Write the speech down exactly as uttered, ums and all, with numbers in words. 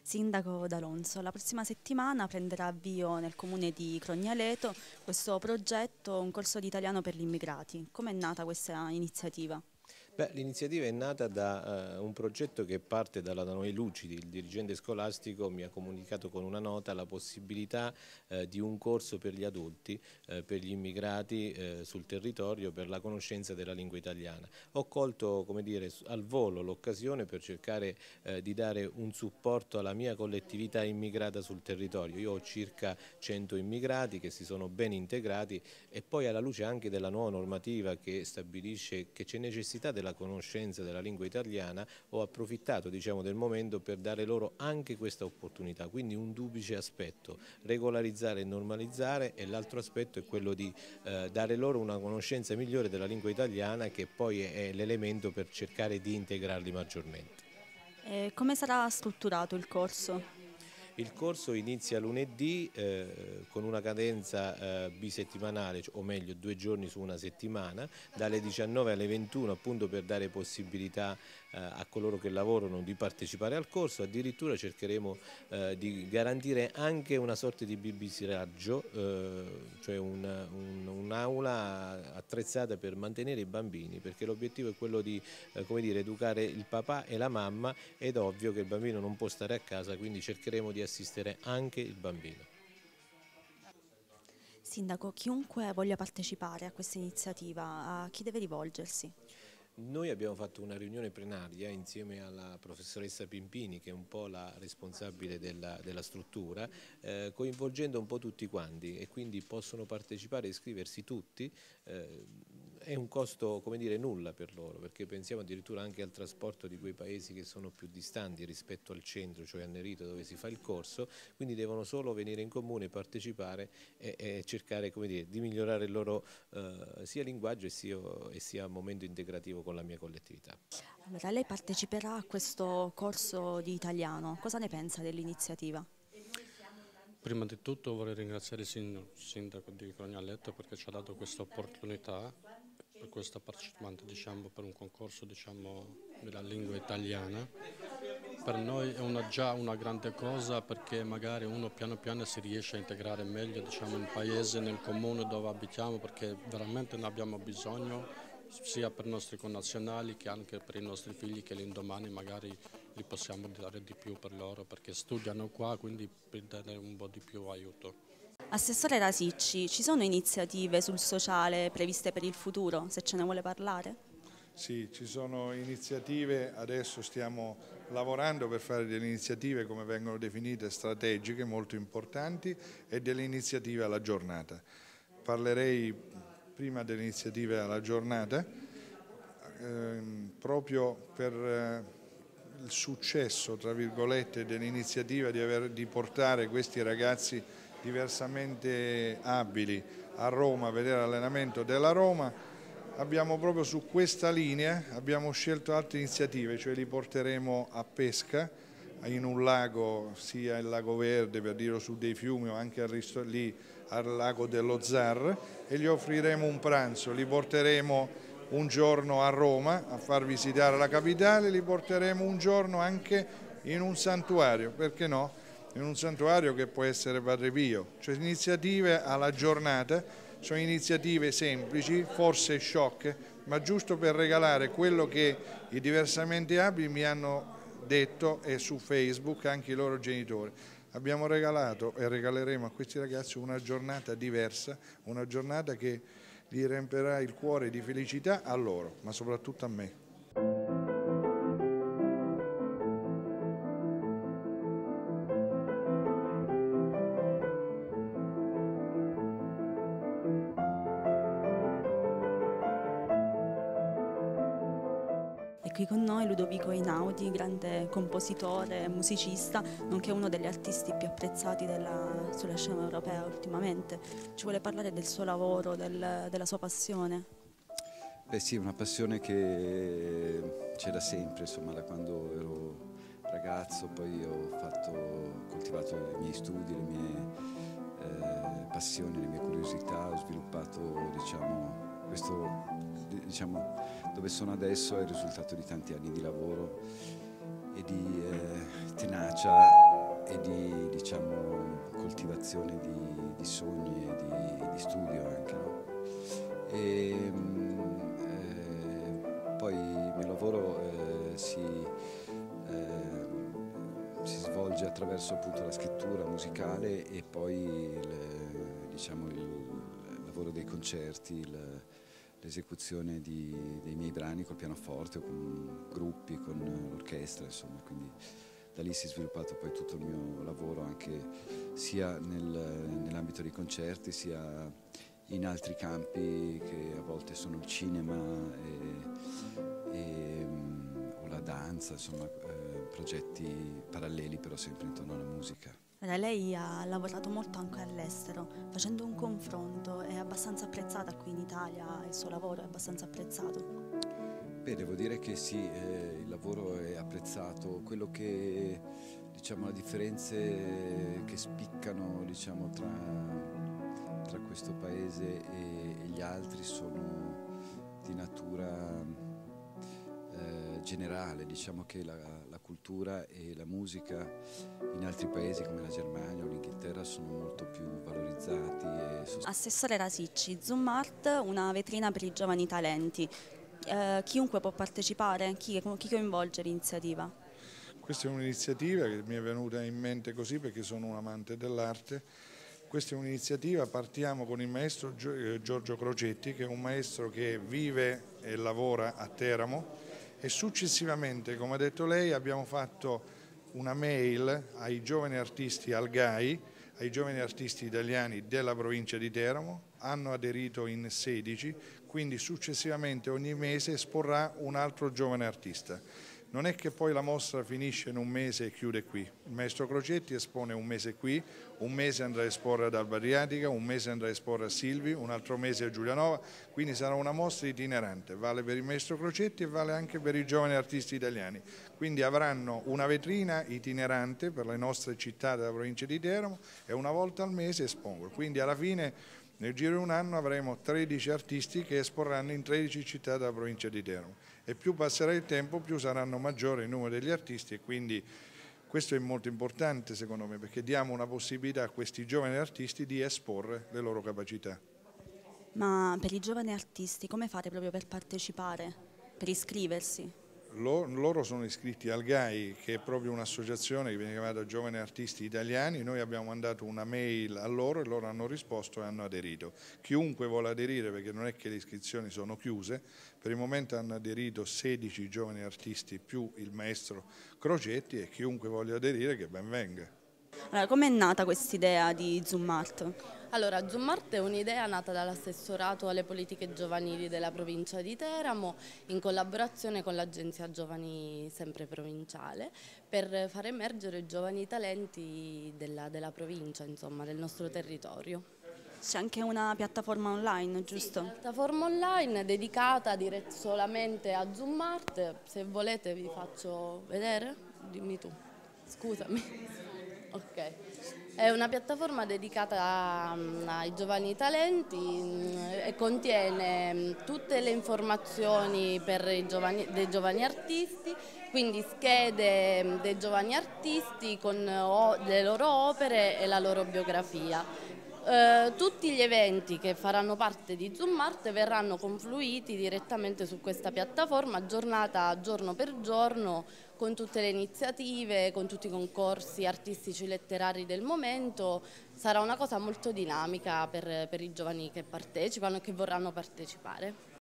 Sindaco D'Alonso, la prossima settimana prenderà avvio nel comune di Crognaleto questo progetto, un corso di italiano per gli immigrati. Com'è nata questa iniziativa? L'iniziativa è nata da uh, un progetto che parte dalla Danoe Lucidi. Il dirigente scolastico mi ha comunicato con una nota la possibilità uh, di un corso per gli adulti, uh, per gli immigrati uh, sul territorio per la conoscenza della lingua italiana. Ho colto, come dire, al volo l'occasione per cercare uh, di dare un supporto alla mia collettività immigrata sul territorio. Io ho circa cento immigrati che si sono ben integrati e poi alla luce anche della nuova normativa che stabilisce che c'è necessità della conoscenza della lingua italiana, ho approfittato, diciamo, del momento per dare loro anche questa opportunità, quindi un duplice aspetto: regolarizzare e normalizzare, e l'altro aspetto è quello di eh, dare loro una conoscenza migliore della lingua italiana, che poi è l'elemento per cercare di integrarli maggiormente. E come sarà strutturato il corso? Il corso inizia lunedì eh, con una cadenza eh, bisettimanale, o meglio due giorni su una settimana, dalle diciannove alle ventuno, appunto per dare possibilità eh, a coloro che lavorano di partecipare al corso. Addirittura cercheremo eh, di garantire anche una sorta di bibisiraggio, eh, cioè un'aula un, un attrezzata per mantenere i bambini, perché l'obiettivo è quello di eh, come dire, educare il papà e la mamma, ed è ovvio che il bambino non può stare a casa, quindi cercheremo di assistere anche il bambino. Sindaco, chiunque voglia partecipare a questa iniziativa, a chi deve rivolgersi? Noi abbiamo fatto una riunione plenaria insieme alla professoressa Pimpini, che è un po' la responsabile della, della struttura, eh, coinvolgendo un po' tutti quanti, e quindi possono partecipare e iscriversi tutti. Eh, è un costo, come dire, nulla per loro, perché pensiamo addirittura anche al trasporto di quei paesi che sono più distanti rispetto al centro, cioè a Nerito, dove si fa il corso, quindi devono solo venire in comune, partecipare e, e cercare, come dire, di migliorare il loro eh, sia linguaggio e sia, e sia momento integrativo con la mia collettività. Allora, lei parteciperà a questo corso di italiano. Cosa ne pensa dell'iniziativa? Prima di tutto vorrei ringraziare il sindaco di Crognaleto perché ci ha dato questa opportunità, per questa partecipazione, diciamo, per un concorso, diciamo, della lingua italiana. Per noi è una, già una grande cosa, perché magari uno piano piano si riesce a integrare meglio, diciamo, nel paese, nel comune dove abitiamo, perché veramente ne abbiamo bisogno, sia per i nostri connazionali che anche per i nostri figli, che l'indomani magari li possiamo dare di più per loro, perché studiano qua, quindi per dare un po' di più aiuto. Assessore Rasicci, ci sono iniziative sul sociale previste per il futuro, se ce ne vuole parlare? Sì, ci sono iniziative, adesso stiamo lavorando per fare delle iniziative, come vengono definite, strategiche, molto importanti, e delle iniziative alla giornata. Parlerei prima delle iniziative alla giornata, ehm, proprio per eh, il successo, tra virgolette, dell'iniziativa di, aver, di portare questi ragazzi diversamente abili a Roma a vedere l'allenamento della Roma. Abbiamo proprio su questa linea abbiamo scelto altre iniziative, cioè li porteremo a pesca in un lago, sia il Lago Verde, per dire, su dei fiumi, o anche al, lì al lago dello Zar, e gli offriremo un pranzo. Li porteremo un giorno a Roma a far visitare la capitale, li porteremo un giorno anche in un santuario, perché no? In un santuario che può essere Padre Pio. Cioè, iniziative alla giornata. Sono iniziative semplici, forse sciocche, ma giusto per regalare quello che i diversamente abili mi hanno detto, e su Facebook anche i loro genitori. Abbiamo regalato e regaleremo a questi ragazzi una giornata diversa, una giornata che gli riempirà il cuore di felicità, a loro, ma soprattutto a me. È qui con noi Ludovico Einaudi, grande compositore e musicista, nonché uno degli artisti più apprezzati della, sulla scena europea ultimamente. Ci vuole parlare del suo lavoro, del, della sua passione? Beh sì, è una passione che c'è da sempre, insomma, da quando ero ragazzo. Poi ho fatto, ho coltivato i miei studi, le mie eh, passioni, le mie curiosità, ho sviluppato, diciamo, questo, diciamo, dove sono adesso è il risultato di tanti anni di lavoro e di eh, tenacia e di, diciamo, coltivazione di, di sogni e di, e di studio anche, no? E, eh, poi il mio lavoro eh, si, eh, si svolge attraverso appunto la scrittura musicale e poi il, diciamo, il lavoro dei concerti, il, l'esecuzione di, dei miei brani col pianoforte o con gruppi, con l'orchestra, insomma, quindi da lì si è sviluppato poi tutto il mio lavoro anche sia nel, nell'ambito dei concerti sia in altri campi che a volte sono il cinema e, e, o la danza, insomma eh, progetti paralleli però sempre intorno alla musica. Lei ha lavorato molto anche all'estero, facendo un confronto, è abbastanza apprezzata qui in Italia, il suo lavoro è abbastanza apprezzato? Beh, devo dire che sì, eh, il lavoro è apprezzato, quello che, diciamo, le differenze che spiccano, diciamo, tra, tra questo paese e, e gli altri sono di natura eh, generale, diciamo che la, la cultura e la musica in altri paesi come la Germania o l'Inghilterra sono molto più valorizzati. E sost- Assessore Rasicci, Zoom Art, una vetrina per i giovani talenti. Eh, chiunque può partecipare? Chi, chi coinvolge l'iniziativa? Questa è un'iniziativa che mi è venuta in mente così perché sono un amante dell'arte. Questa è un'iniziativa, partiamo con il maestro Giorgio Crocetti, che è un maestro che vive e lavora a Teramo, e successivamente, come ha detto lei, abbiamo fatto una mail ai giovani artisti al G A I, ai giovani artisti italiani della provincia di Teramo, hanno aderito in sedici, quindi successivamente ogni mese esporrà un altro giovane artista. Non è che poi la mostra finisce in un mese e chiude qui. Il maestro Crocetti espone un mese qui, un mese andrà a esporre ad Alba Adriatica, un mese andrà a esporre a Silvi, un altro mese a Giulianova, quindi sarà una mostra itinerante, vale per il maestro Crocetti e vale anche per i giovani artisti italiani. Quindi avranno una vetrina itinerante per le nostre città della provincia di Teramo e una volta al mese espongono. Quindi alla fine, nel giro di un anno, avremo tredici artisti che esporranno in tredici città della provincia di Teramo. E più passerà il tempo, più saranno maggiori il numero degli artisti, e quindi questo è molto importante secondo me, perché diamo una possibilità a questi giovani artisti di esporre le loro capacità. Ma per i giovani artisti come fate proprio per partecipare, per iscriversi? Loro sono iscritti al G A I, che è proprio un'associazione che viene chiamata Giovani Artisti Italiani. Noi abbiamo mandato una mail a loro e loro hanno risposto e hanno aderito. Chiunque vuole aderire, perché non è che le iscrizioni sono chiuse, per il momento hanno aderito sedici giovani artisti più il maestro Crocetti, e chiunque voglia aderire che ben venga. Allora, com'è nata quest'idea di Zoom Art? Allora, Zoom Art è un'idea nata dall'assessorato alle politiche giovanili della provincia di Teramo in collaborazione con l'Agenzia Giovani sempre provinciale per far emergere i giovani talenti della, della provincia, insomma, del nostro territorio. C'è anche una piattaforma online, giusto? Sì, una piattaforma online dedicata diretta solamente a Zoom Art. Se volete vi faccio vedere, dimmi tu, scusami. Ok. È una piattaforma dedicata ai giovani talenti e contiene tutte le informazioni per i giovani, dei giovani artisti, quindi schede dei giovani artisti con le loro opere e la loro biografia. Eh, tutti gli eventi che faranno parte di Zoom Art verranno confluiti direttamente su questa piattaforma, giornata giorno per giorno, con tutte le iniziative, con tutti i concorsi artistici letterari del momento. Sarà una cosa molto dinamica per, per i giovani che partecipano e che vorranno partecipare.